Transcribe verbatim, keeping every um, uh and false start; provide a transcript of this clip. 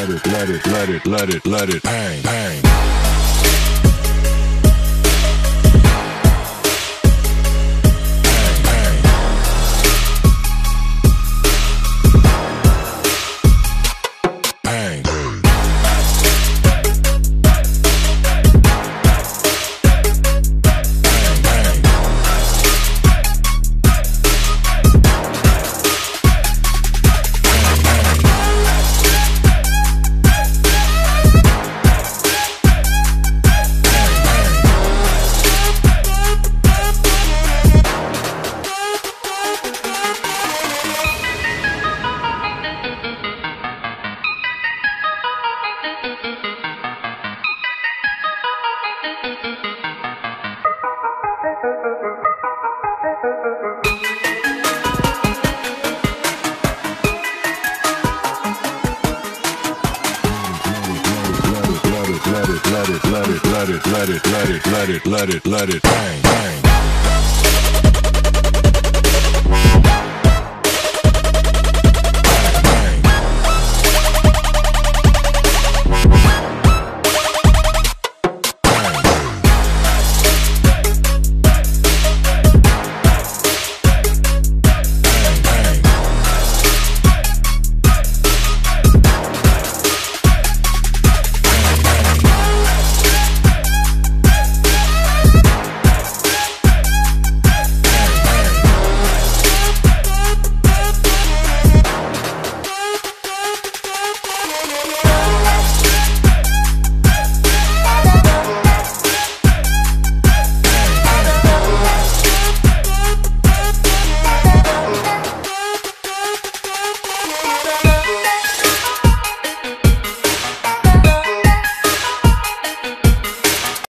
let it, let it, let it, let it, let it bang, bang. Let it, let it, let it, let it, let it, let it, let it, let it, bang, bang.